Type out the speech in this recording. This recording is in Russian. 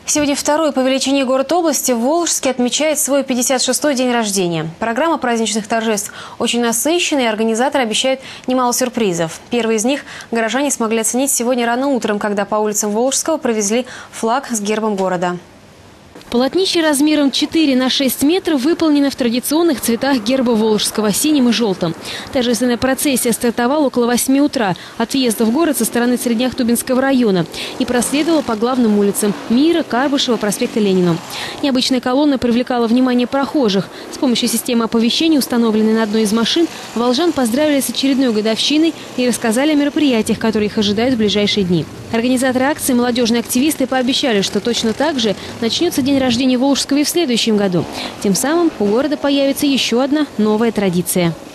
Сегодня второй по величине город области Волжский отмечает свой 56-й день рождения. Программа праздничных торжеств очень насыщенная, и организаторы обещают немало сюрпризов. Первый из них горожане смогли оценить сегодня рано утром, когда по улицам Волжского провезли флаг с гербом города. Полотнище размером 4 на 6 метров выполнено в традиционных цветах герба Волжского – синим и желтым. Торжественная процессия стартовала около 8 утра от въезда в город со стороны Среднеахтубинского района и проследовала по главным улицам – Мира, Карбышева, проспекта Ленина. Необычная колонна привлекала внимание прохожих. С помощью системы оповещения, установленной на одной из машин, волжан поздравили с очередной годовщиной и рассказали о мероприятиях, которые их ожидают в ближайшие дни. Организаторы акции, молодежные активисты, пообещали, что точно так же начнется день рождения Волжского и в следующем году. Тем самым у города появится еще одна новая традиция.